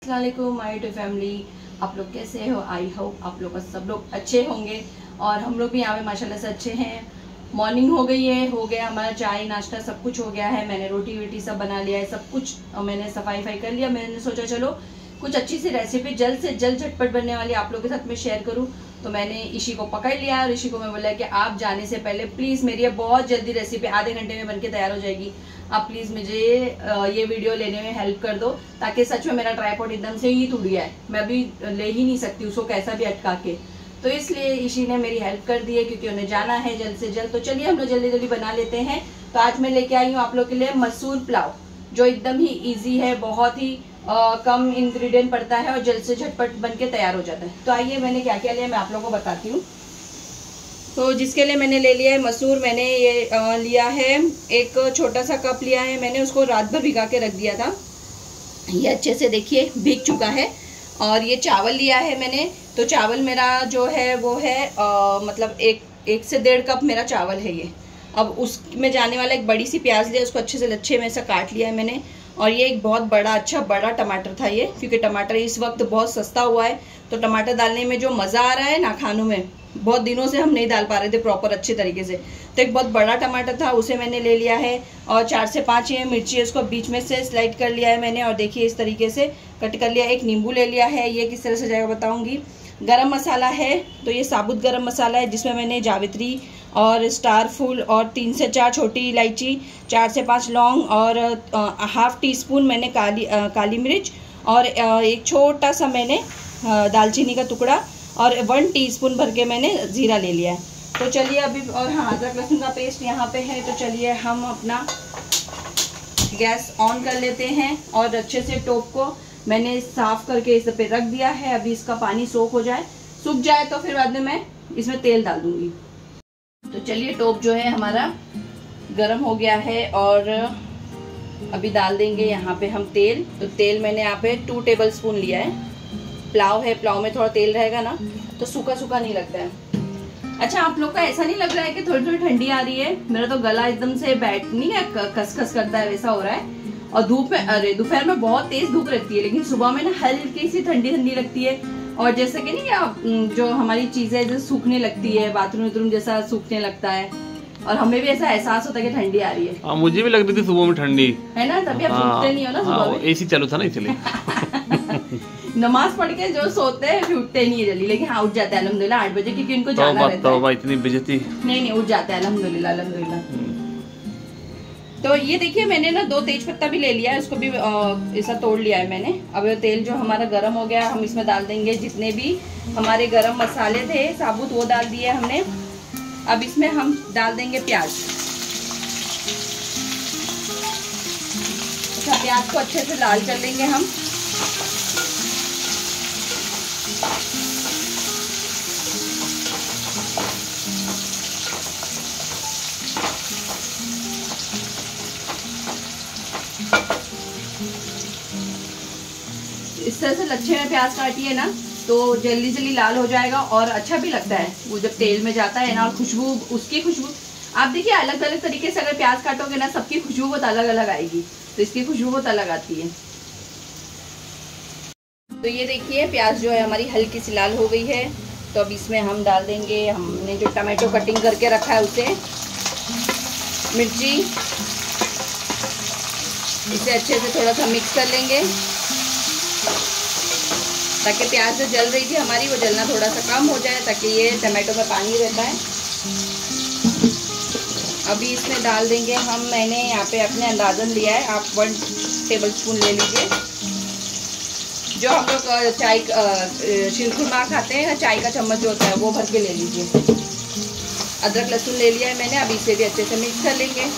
अस्सलाम वालेकुम my YouTube family. आप लोग कैसे हो? आई होप आप लोग सब लोग अच्छे होंगे और हम लोग भी यहाँ पे माशाल्लाह से अच्छे हैं। मॉर्निंग हो गई है, हो गया हमारा चाय नाश्ता सब कुछ हो गया है। मैंने रोटी वोटी सब बना लिया है, सब कुछ मैंने सफाई कर लिया। मैंने सोचा चलो कुछ अच्छी सी रेसिपी जल्द से जल्द झटपट बनने वाली आप लोगों के साथ में शेयर करूं। तो मैंने ईशी को पकड़ लिया और ईशी को मैं बोला कि आप जाने से पहले प्लीज़ मेरी ये बहुत जल्दी रेसिपी आधे घंटे में बनके तैयार हो जाएगी, आप प्लीज़ मुझे ये वीडियो लेने में हेल्प कर दो, ताकि सच में मेरा ट्राइपॉड एकदम से ही टूट गया है, मैं अभी ले ही नहीं सकती उसको कैसा भी अटका के। तो इसलिए ईशी ने मेरी हेल्प कर दी है क्योंकि उन्हें जाना है जल्द से जल्द। तो चलिए हम लोग जल्दी जल्दी बना लेते हैं। तो आज मैं लेके आई हूँ आप लोग के लिए मसूर पुलाव, जो एकदम ही ईजी है, बहुत ही कम इंग्रेडिएंट पड़ता है और जल्द से झटपट बन के तैयार हो जाता है। तो आइए मैंने क्या क्या लिया मैं आप लोगों को बताती हूँ। तो जिसके लिए मैंने ले लिया है मसूर, मैंने ये लिया है एक छोटा सा कप लिया है मैंने, उसको रात भर भिगा के रख दिया था। ये अच्छे से देखिए भीग चुका है। और ये चावल लिया है मैंने, तो चावल मेरा जो है वो है मतलब एक से 1.5 कप मेरा चावल है ये। अब उसमें जाने वाला एक बड़ी सी प्याज लिया, उसको अच्छे से लच्छे में से काट लिया है मैंने। और ये एक बहुत बड़ा टमाटर था ये, क्योंकि टमाटर इस वक्त बहुत सस्ता हुआ है, तो टमाटर डालने में जो मज़ा आ रहा है ना खानों में, बहुत दिनों से हम नहीं डाल पा रहे थे प्रॉपर अच्छे तरीके से। तो एक बहुत बड़ा टमाटर था, उसे मैंने ले लिया है। और 4 से 5 ये मिर्ची, उसको बीच में से स्लाइड कर लिया है मैंने और देखिए इस तरीके से कट कर लिया। एक नींबू ले लिया है, ये किस तरह से जाएगा बताऊँगी। गरम मसाला है, तो ये साबुत गरम मसाला है जिसमें मैंने जावित्री और स्टार फूल और 3 से 4 छोटी इलायची, 4 से 5 लौंग और ½ टीस्पून मैंने काली मिर्च और एक छोटा सा मैंने दालचीनी का टुकड़ा और 1 टीस्पून भर के मैंने ज़ीरा ले लिया है। तो चलिए अभी, और हाँ अदरक लहसुन का पेस्ट यहाँ पे है। तो चलिए हम अपना गैस ऑन कर लेते हैं और अच्छे से टोप को मैंने साफ करके इस पे रख दिया है। अभी इसका पानी सोख हो जाए, सूख जाए तो फिर बाद में मैं इसमें तेल डाल दूंगी। तो चलिए टोप जो है हमारा गरम हो गया है और अभी डाल देंगे यहाँ पे हम तेल। तो तेल मैंने यहाँ पे 2 टेबल स्पून लिया है। पुलाव है, पुलाव में थोड़ा तेल रहेगा ना तो सूखा सूखा नहीं लगता है। अच्छा, आप लोग का ऐसा नहीं लग रहा है कि थोड़ी थोड़ी ठंडी आ रही है? मेरा तो गला एकदम से बैठ नहीं है, खसखस करता है, वैसा हो रहा है। और धूप में, अरे दोपहर में बहुत तेज धूप रहती है, लेकिन सुबह में ना हल्की सी ठंडी ठंडी लगती है। और जैसे कि नहीं जो हमारी चीजें जैसे सूखने लगती है, बाथरूम जैसा सूखने लगता है, और हमें भी ऐसा एहसास होता है कि ठंडी आ रही है। हाँ, मुझे भी लग रही थी सुबह में ठंडी है ना, तभी आप सूखते नहीं हो ना सुबह में। एसी चालू था ना इसलिए। नमाज पढ़ के जो सोते हैं उठते नहीं है जल्दी, लेकिन हाँ उठ जाते हैं अल्हम्दुलिल्लाह 8 बजे, क्योंकि इनको जाना रहता है। इतनी बेइज्जती नहीं उठ जाते हैं अल्हम्दुलिल्लाह। तो ये देखिए मैंने ना 2 तेज पत्ता भी ले लिया है, उसको भी ऐसा तोड़ लिया है मैंने। अब तेल जो हमारा गरम हो गया, हम इसमें डाल देंगे जितने भी हमारे गरम मसाले थे साबुत, वो डाल दिए हमने। अब इसमें हम डाल देंगे प्याज। अच्छा, प्याज को अच्छे से लाल कर लेंगे हम। इस तरह से लच्छे में प्याज काटिए ना तो जल्दी जल्दी लाल हो जाएगा और अच्छा भी लगता है वो जब तेल में जाता है ना। और खुशबू, उसकी खुशबू आप देखिए अलग अलग तरीके से अगर प्याज काटोगे ना, सबकी खुशबू बहुत अलग अलग आएगी, तो इसकी खुशबू बहुत अलग आती है। तो ये देखिए प्याज जो है हमारी हल्की सी लाल हो गई है। तो अब इसमें हम डाल देंगे हमने जो टमाटो कटिंग करके रखा है उसे, मिर्ची, इसे अच्छे से थोड़ा सा मिक्स कर लेंगे ताकि प्याज जो जल रही थी हमारी वो जलना थोड़ा सा कम हो जाए, ताकि ये टमाटो में पानी रहता है। अभी इसमें डाल देंगे हम, मैंने यहाँ पे अपने अंदाज़न लिया है, आप 1 टेबल स्पून ले लीजिए। जो हम लोग चाय शीरखुरमा खाते हैं ना, चाय का चम्मच जो होता है वो भर के ले लीजिए। अदरक लहसुन ले लिया है मैंने, अभी इसे भी अच्छे से मिक्स कर लेंगे।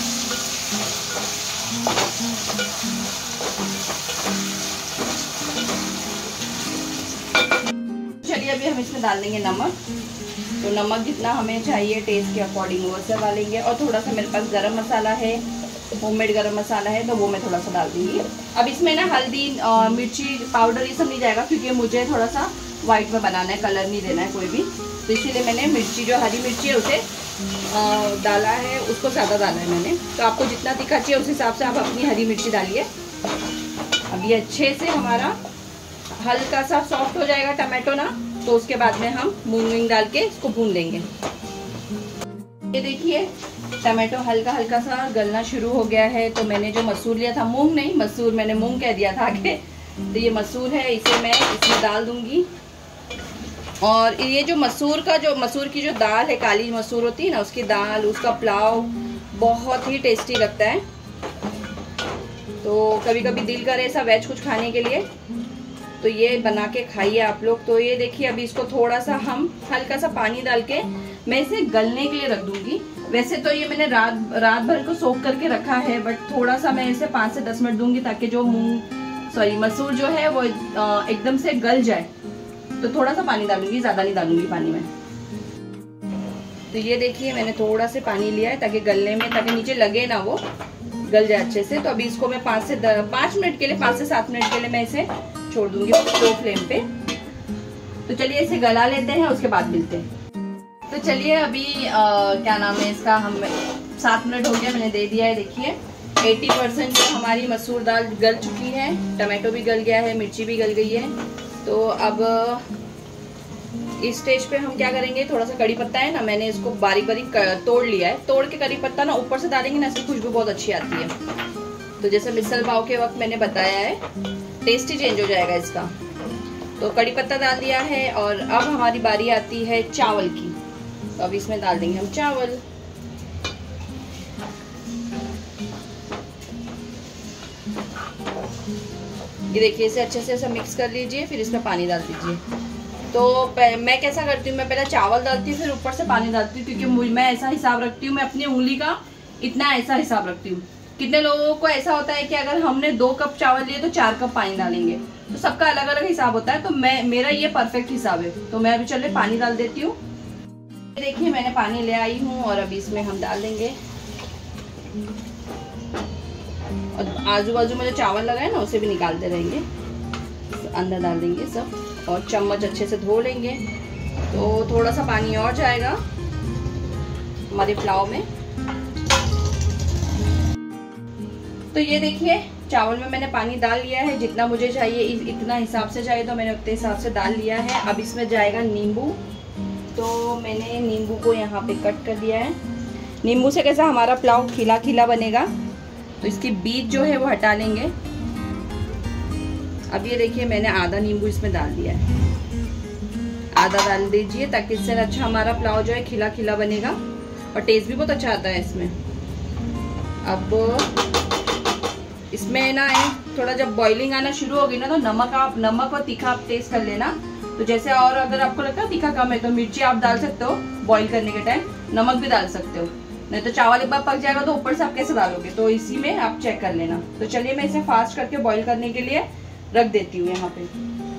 चलिए अभी हम इसमें डाल देंगे नमक। तो नमक जितना हमें चाहिए टेस्ट के अकॉर्डिंग वो सब डालेंगे। और थोड़ा सा मेरे पास गरम मसाला है, होममेड गरम मसाला है, तो वो मैं थोड़ा सा डाल दूँगी। अब इसमें ना हल्दी मिर्ची पाउडर ये सब नहीं जाएगा, क्योंकि मुझे थोड़ा सा वाइट में बनाना है, कलर नहीं देना है कोई भी। तो इसीलिए मैंने मिर्ची, जो हरी मिर्ची है उसे डाला है, उसको ज़्यादा डाला है मैंने। तो आपको जितना तीखा चाहिए उस हिसाब से आप अपनी हरी मिर्ची डालिए। अब ये अच्छे से हमारा हल्का सा सॉफ्ट हो जाएगा टमाटो ना, तो उसके बाद में हम मूंग डाल के इसको भून लेंगे। ये देखिए टमाटो हल्का हल्का सा गलना शुरू हो गया है। तो मैंने जो मसूर लिया था, मूंग नहीं मसूर, मैंने मूंग कह दिया था आगे, तो ये मसूर है, इसे मैं इसमें डाल दूंगी। और ये जो मसूर की जो दाल है, काली मसूर होती है ना, उसकी दाल, उसका पुलाव बहुत ही टेस्टी लगता है। तो कभी कभी दिल करे ऐसा वेज कुछ खाने के लिए, तो ये बना के खाइए आप लोग। तो ये देखिए अभी इसको थोड़ा सा हम हल्का सा पानी डाल के मैं इसे गलने के लिए रख दूंगी। वैसे तो ये मैंने रात भर को सोख करके रखा है, बट थोड़ा सा मैं इसे 5 से 10 मिनट दूंगी ताकि जो मसूर जो है वो एकदम से गल जाए। तो थोड़ा सा पानी डालूंगी, ज्यादा नहीं डालूंगी पानी में। तो ये देखिए मैंने थोड़ा सा पानी लिया है ताकि गलने में, ताकि नीचे लगे ना, वो गल जाए अच्छे से। तो अभी इसको मैं 5 से 7 मिनट के लिए मैं इसे छोड़ दूंगी स्लो फ्लेम पे। तो चलिए इसे गला लेते हैं, उसके बाद मिलते हैं। तो चलिए अभी क्या नाम है इसका, हम 7 मिनट हो गया, मैंने दे दिया है। देखिए 80% जो हमारी मसूर दाल गल चुकी है, टमाटो भी गल गया है, मिर्ची भी गल गई है। तो अब इस स्टेज पे हम क्या करेंगे, थोड़ा सा कड़ी पत्ता है ना, मैंने इसको बारीक बारीक तोड़ लिया है। तोड़ के कड़ी पत्ता ना ऊपर से डालेंगे ना, इसकी खुशबू बहुत अच्छी आती है। तो जैसे मिसल पाव के वक्त मैंने बताया है, टेस्ट ही चेंज हो जाएगा इसका। तो कड़ी पत्ता डाल दिया है और अब हमारी बारी आती है चावल की। तो अब इसमें डाल देंगे हम चावल। ये देखिए इसे अच्छे से ऐसा मिक्स कर लीजिए, फिर इसमें पानी डाल दीजिए। तो मैं कैसा करती हूँ, मैं पहले चावल डालती हूँ फिर ऊपर से पानी डालती हूँ, क्योंकि मैं ऐसा हिसाब रखती हूँ, मैं अपनी उंगली का इतना ऐसा हिसाब रखती हूँ। कितने लोगों को ऐसा होता है कि अगर हमने 2 कप चावल लिए तो 4 कप पानी डालेंगे, तो सबका अलग अलग हिसाब होता है। तो मेरा ये परफेक्ट हिसाब है। तो मैं अभी चलिए पानी डाल देती हूँ। देखिए मैंने पानी ले आई हूँ और अभी इसमें हम डाल देंगे। और आजू बाजू में जो चावल लगा है ना, उसे भी निकालते रहेंगे, अंदर डाल देंगे सब, और चम्मच अच्छे से धो लेंगे। तो थोड़ा सा पानी और जाएगा हमारे पुलाव में। तो ये देखिए चावल में मैंने पानी डाल लिया है, जितना मुझे चाहिए इतना हिसाब से चाहिए तो मैंने उतने हिसाब से डाल लिया है। अब इसमें जाएगा नींबू। तो मैंने नींबू को यहाँ पे कट कर दिया है। नींबू से कैसा हमारा पुलाव खिला खिला बनेगा। तो इसकी बीज जो है वो हटा लेंगे। अब ये देखिए मैंने आधा नींबू इसमें डाल दिया है, आधा डाल दीजिए ताकि इससे अच्छा हमारा पुलाव जो है खिला खिला बनेगा और टेस्ट भी बहुत अच्छा आता है इसमें। अब इसमें ना थोड़ा जब बॉइलिंग आना शुरू होगी ना, तो नमक और तीखा आप टेस्ट कर लेना। तो जैसे, और अगर आपको लगता है तीखा कम है तो मिर्ची आप डाल सकते हो, बॉईल करने के टाइम नमक भी डाल सकते हो। नहीं तो चावल एक बार पक जाएगा तो ऊपर से आप कैसे डालोगे, तो इसी में आप चेक कर लेना। तो चलिए मैं इसे फास्ट करके बॉईल करने के लिए रख देती हूँ यहाँ पे।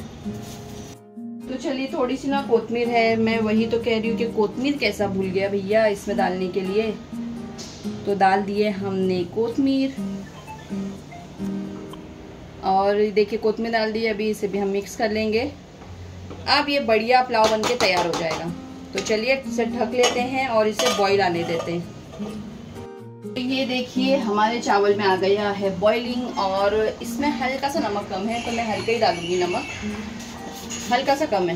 तो चलिए थोड़ी सी ना कोतमीर है, मैं वही तो कह रही हूँ कि कोतमीर कैसा भूल गया भैया इसमें डालने के लिए। तो डाल दिए हमने कोतमीर, और देखिए कोतमीर डाल दी। अभी इसे भी हम मिक्स कर लेंगे। अब ये बढ़िया पुलाव बनके तैयार हो जाएगा। तो चलिए इसे ढक लेते हैं और इसे बॉईल आने देते हैं। तो ये देखिए हमारे चावल में आ गया है बॉइलिंग, और इसमें हल्का सा नमक कम है तो मैं हल्का ही डालूंगी, नमक हल्का सा कम है।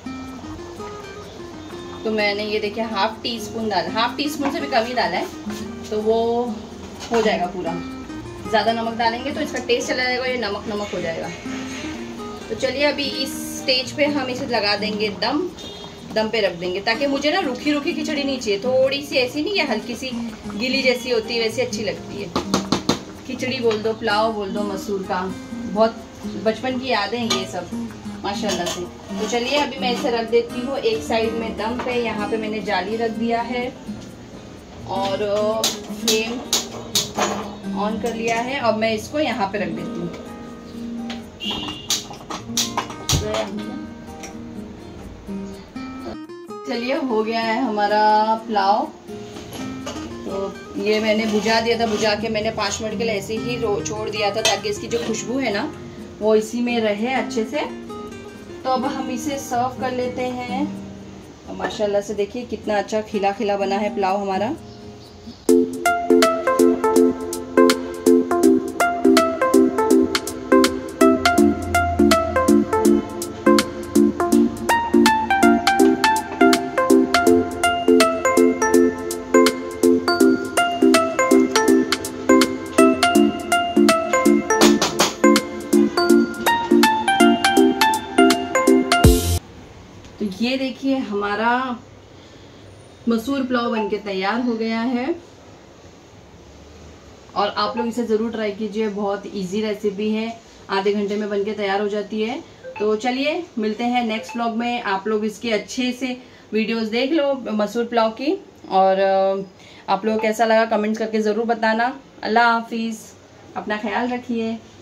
तो मैंने ये देखिए हाफ टी स्पून डाला, हाफ टी स्पून से भी कम ही डाला है, तो वो हो जाएगा पूरा। ज़्यादा नमक डालेंगे तो इसका टेस्ट चला जाएगा, ये नमक नमक हो जाएगा। तो चलिए अभी इस स्टेज पे हम इसे लगा देंगे दम पे रख देंगे, ताकि मुझे ना रूखी रूखी खिचड़ी नहीं चाहिए, थोड़ी सी ऐसी नहीं, ये हल्की सी गीली जैसी होती है वैसी अच्छी लगती है। खिचड़ी बोल दो, पुलाव बोल दो मसूर का, बहुत बचपन की यादें हैं ये सब माशाल्लाह से। तो चलिए अभी मैं इसे रख देती हूँ एक साइड में दम पे। यहाँ पे मैंने जाली रख दिया है और फ्लेम ऑन कर लिया है। अब मैं इसको यहाँ पे रख देती हूँ। चलिए हो गया है हमारा पुलाव। तो ये मैंने बुझा दिया था, बुझा के मैंने 5 मिनट के लिए ऐसे ही छोड़ दिया था ताकि इसकी जो खुशबू है ना वो इसी में रहे अच्छे से। तो अब हम इसे सर्व कर लेते हैं। माशाल्लाह से देखिए कितना अच्छा खिला खिला बना है पुलाव हमारा। देखिए हमारा मसूर पुलाव बनके तैयार हो गया है और आप लोग इसे ज़रूर ट्राई कीजिए। बहुत इजी रेसिपी है, आधे घंटे में बनके तैयार हो जाती है। तो चलिए मिलते हैं नेक्स्ट व्लॉग में। आप लोग इसके अच्छे से वीडियोस देख लो मसूर पुलाव की, और आप लोग कैसा लगा कमेंट्स करके ज़रूर बताना। अल्लाह हाफिज़, अपना ख्याल रखिए।